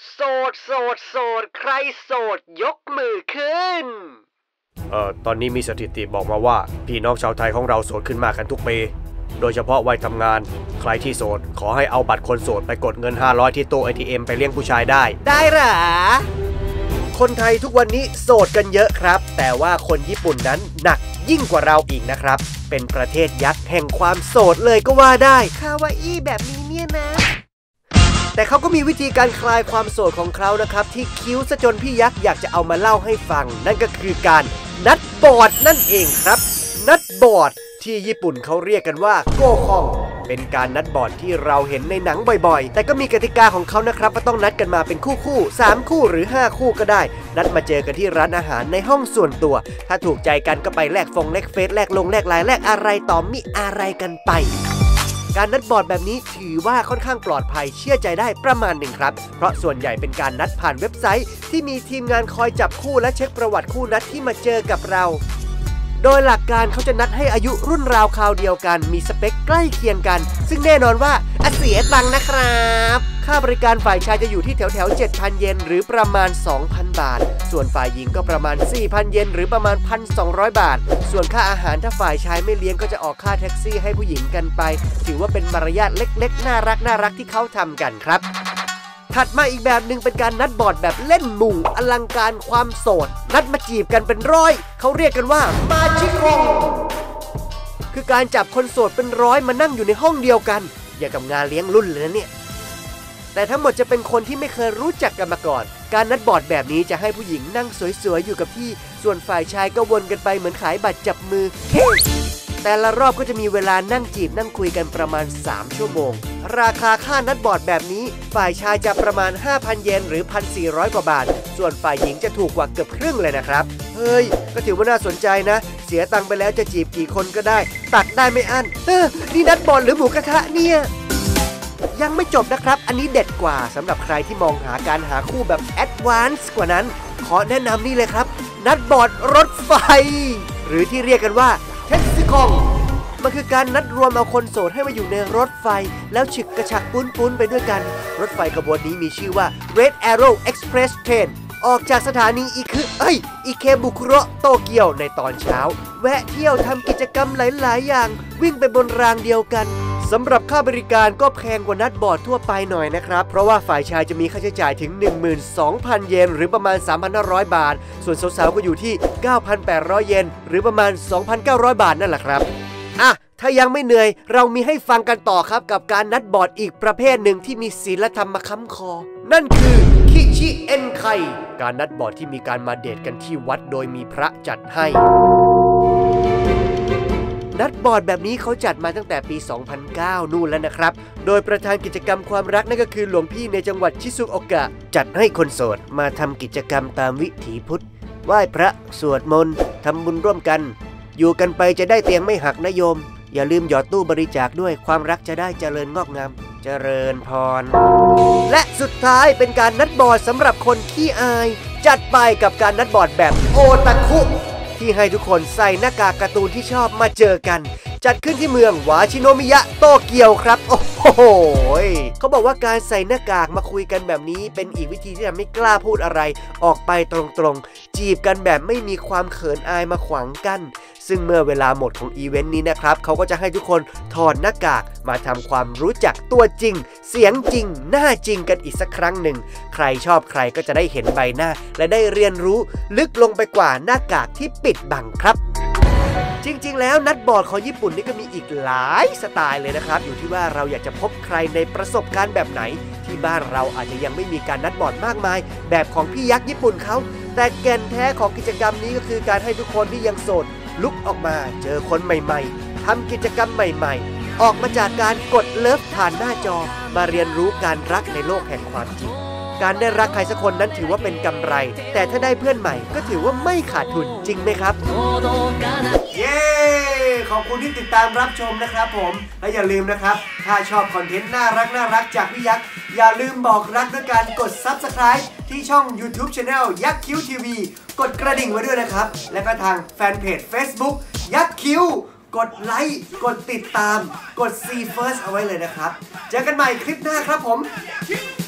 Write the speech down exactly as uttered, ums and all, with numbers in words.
โสดโสดโสดใครโสดยกมือขึ้นเอ่อตอนนี้มีสถิติบอกมาว่าพี่น้องชาวไทยของเราโสดขึ้นมากกันทุกปีโดยเฉพาะวัยทำงานใครที่โสดขอให้เอาบัตรคนโสดไปกดเงินห้าร้อยที่ตู้ เอ ที เอ็ม ไปเลี้ยงผู้ชายได้ได้หรอคนไทยทุกวันนี้โสดกันเยอะครับแต่ว่าคนญี่ปุ่นนั้นหนักยิ่งกว่าเราอีกนะครับเป็นประเทศยักษ์แห่งความโสดเลยก็ว่าได้คาวาอี้แบบนี้เนี่ยนะแต่เขาก็มีวิธีการคลายความโสดของเขานะครับที่คิ้วซะจนพี่ยักษ์อยากจะเอามาเล่าให้ฟังนั่นก็คือการนัดบอร์ดนั่นเองครับนัดบอร์ดที่ญี่ปุ่นเขาเรียกกันว่าโกคองเป็นการนัดบอร์ดที่เราเห็นในหนังบ่อยๆแต่ก็มีกติกาของเขานะครับว่าต้องนัดกันมาเป็นคู่คู่สามคู่หรือห้าคู่ก็ได้นัดมาเจอกันที่ร้านอาหารในห้องส่วนตัวถ้าถูกใจกันก็ไปแลกฟงแลกเฟซแลกลงแลกไลน์แลกอะไรต่อมิอะไรกันไปการนัดบอร์ดแบบนี้ถือว่าค่อนข้างปลอดภัยเชื่อใจได้ประมาณหนึ่งครับเพราะส่วนใหญ่เป็นการนัดผ่านเว็บไซต์ที่มีทีมงานคอยจับคู่และเช็คประวัติคู่นัดที่มาเจอกับเราโดยหลักการเขาจะนัดให้อายุรุ่นราวคราวเดียวกันมีสเปคใกล้เคียงกันซึ่งแน่นอนว่าเสียตังค์นะครับค่าบริการฝ่ายชายจะอยู่ที่แถวแถว เจ็ดพัน เยนหรือประมาณ สองพัน บาทส่วนฝ่ายหญิงก็ประมาณ สี่พัน เยนหรือประมาณ หนึ่งพันสองร้อย บาทส่วนค่าอาหารถ้าฝ่ายชายไม่เลี้ยงก็จะออกค่าแท็กซี่ให้ผู้หญิงกันไปถือว่าเป็นมารยาทเล็กๆน่ารักน่ารักที่เขาทำกันครับถัดมาอีกแบบหนึ่งเป็นการนัดบอร์ดแบบเล่นหมู่อลังการความโสดนัดมาจีบกันเป็นร้อยเขาเรียกกันว่ามาชิคงคือการจับคนโสดเป็นร้อยมานั่งอยู่ในห้องเดียวกันอย่างกับงานเลี้ยงรุ่นเลยนะเนี่ยแต่ทั้งหมดจะเป็นคนที่ไม่เคยรู้จักกันมาก่อนการนัดบอร์ดแบบนี้จะให้ผู้หญิงนั่งสวยๆอยู่กับที่ส่วนฝ่ายชายก็วนกันไปเหมือนขายบัตรจับมือแต่ละรอบก็จะมีเวลานั่งจีบนั่งคุยกันประมาณสามชั่วโมงราคาค่านัดบอร์ดแบบนี้ฝ่ายชายจะประมาณ ห้าพัน เยนหรือ หนึ่งพันสี่ร้อย กว่าบาทส่วนฝ่ายหญิงจะถูกกว่าเกือบครึ่งเลยนะครับเฮ้ยก็ถือว่าน่าสนใจนะเสียตังค์ไปแล้วจะจีบกี่คนก็ได้ตักได้ไม่อั้นเออนี่นัดบอร์ดหรือหมูกระทะเนี่ยยังไม่จบนะครับอันนี้เด็ดกว่าสำหรับใครที่มองหาการหาคู่แบบแอดวานซ์กว่านั้นขอแนะนำนี่เลยครับนัดบอร์ดรถไฟหรือที่เรียกกันว่าเท็กซิคองมันคือการนัดรวมเอาคนโสดให้มาอยู่ในรถไฟแล้วฉึกกระชักปุ้นๆไปด้วยกันรถไฟขบวนนี้มีชื่อว่า Red Arrow Express Train ออกจากสถานีอิคุเอ้ยอิเคบุคุโระโตเกียวในตอนเช้าแวะเที่ยวทำกิจกรรมหลายๆอย่างวิ่งไปบนรางเดียวกันสำหรับค่าบริการก็แพงกว่านัดบอร์ดทั่วไปหน่อยนะครับเพราะว่าฝ่ายชายจะมีค่าใช้จ่ายถึง หนึ่งหมื่นสองพัน เยนหรือประมาณ สามพันห้าร้อย บาทส่วนสาวๆก็อยู่ที่ เก้าพันแปดร้อย เยนหรือประมาณ สองพันเก้าร้อย บาทนั่นแหละครับอ่ะถ้ายังไม่เหนื่อยเรามีให้ฟังกันต่อครับกับการนัดบอร์ดอีกประเภทหนึ่งที่มีศีลธรรมมาค้ำคอนั่นคือคิชิเอ็นไคการนัดบอร์ดที่มีการมาเดทกันที่วัดโดยมีพระจัดให้นัดบอร์ดแบบนี้เขาจัดมาตั้งแต่ปี สองพันเก้า นู่นแล้วนะครับโดยประธานกิจกรรมความรักนั่นก็คือหลวงพี่ในจังหวัดชิซุโอกะจัดให้คนโสดมาทำกิจกรรมตามวิถีพุทธไหว้พระสวดมนต์ทำบุญร่วมกันอยู่กันไปจะได้เตียงไม่หักนะโยมอย่าลืมหยอดตู้บริจาคด้วยความรักจะได้เจริญงอกงามเจริญพรและสุดท้ายเป็นการนัดบอร์ดสำหรับคนขี้อายจัดไปกับการนัดบอร์ดแบบโอตาคุที่ให้ทุกคนใส่หน้ากากการ์ตูนที่ชอบมาเจอกันจัดขึ้นที่เมืองวาชิโนมิยะโตเกียวครับโอ้โหเขาบอกว่าการใส่หน้ากากมาคุยกันแบบนี้เป็นอีกวิธีที่ทำให้กล้าพูดอะไรออกไปตรงๆจีบกันแบบไม่มีความเขินอายมาขวางกันซึ่งเมื่อเวลาหมดของอีเวนต์นี้นะครับเขาก็จะให้ทุกคนถอดหน้ากากมาทำความรู้จักตัวจริงเสียงจริงหน้าจริงกันอีกสักครั้งหนึ่งใครชอบใครก็จะได้เห็นใบหน้าและได้เรียนรู้ลึกลงไปกว่าหน้ากากที่ปิดบังครับจริงๆแล้วนัดบอร์ดของญี่ปุ่นนี่ก็มีอีกหลายสไตล์เลยนะครับอยู่ที่ว่าเราอยากจะพบใครในประสบการณ์แบบไหนที่บ้านเราอาจจะยังไม่มีการนัดบอร์ดมากมายแบบของพี่ยักษ์ญี่ปุ่นเขาแต่แก่นแท้ของกิจกรรมนี้ก็คือการให้ทุกคนที่ยังโสดลุกออกมาเจอคนใหม่ๆทำกิจกรรมใหม่ๆออกมาจากการกดเลิฟผ่านหน้าจอมาเรียนรู้การรักในโลกแห่งความจริงการได้รักใครสักคนนั้นถือว่าเป็นกำไรแต่ถ้าได้เพื่อนใหม่ก็ถือว่าไม่ขาดทุนจริงไหมครับเย้ขอบคุณที่ติดตามรับชมนะครับผมและอย่าลืมนะครับถ้าชอบคอนเทนต์น่ารักน่ารักจากพี่ยักษ์อย่าลืมบอกรักด้วยการกด ซับสไครบ์ ที่ช่อง ยูทูบ Channel ยักษ์คิ้วทีวีกดกระดิ่งไว้ด้วยนะครับและก็ทางแฟนเพจ เฟซบุ๊ก ยักษ์คิ้วกดไลค์กดติดตามกด ซี เฟิร์ส เอาไว้เลยนะครับเจอกันใหม่คลิปหน้าครับผม